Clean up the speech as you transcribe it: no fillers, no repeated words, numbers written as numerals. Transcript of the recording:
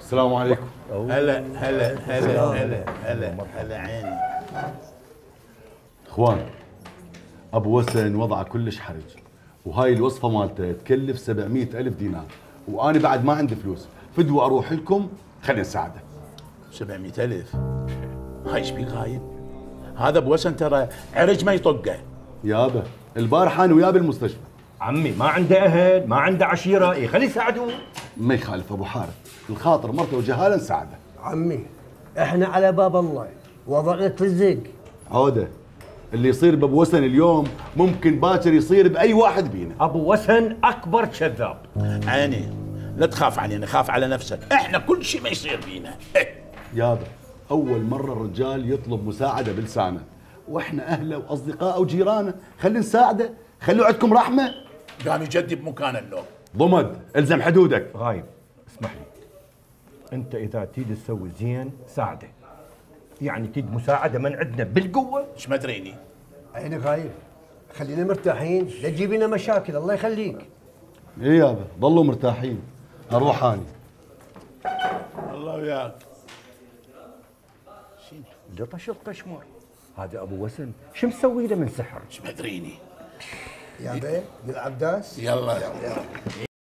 السلام عليكم. هلا هلا هلا هلا هلا هلا عيني. اخوان، ابو وسن وضعه كلش حرج، وهاي الوصفه مالته تكلف 700,000 دينار، وانا بعد ما عندي فلوس، فدوا اروح لكم خلينا نساعده. 700,000 هاي ايش بيه غايب؟ هذا ابو وسن ترى عرج ما يطقه. يابا البارحه انا وياه بالمستشفى. عمي ما عنده اهل، ما عنده عشيره، إيه خليه يساعدوه. ما يخالف ابو حارث، الخاطر مرته وجهاله نساعده. عمي احنا على باب الله، وضعنا تلزق. عوده، اللي يصير بابو وسن اليوم ممكن باكر يصير باي واحد بينا. ابو وسن اكبر كذاب. عيني لا تخاف علينا، خاف على نفسك، احنا كل شيء ما يصير فينا. يابا اول مره الرجال يطلب مساعده بلسانه، واحنا اهله واصدقائه وجيرانه، خلينا نساعده، خلوا عندكم رحمه. قام يجدي بمكان النوم. ضمد الزم حدودك. غايب اسمح لي، انت اذا تريد تسوي زين ساعده، يعني تريد مساعده من عندنا بالقوه. ايش ما ادريني. عيني غايب، خلينا مرتاحين، لا تجيب لنا مشاكل الله يخليك. ايه يابا ضلوا مرتاحين، اروح اني. الله وياك. لطش القشمر، هذا ابو وسن شو مسوي له من سحر؟ ايش ما ادريني. يا بيه نلعب داس. يلا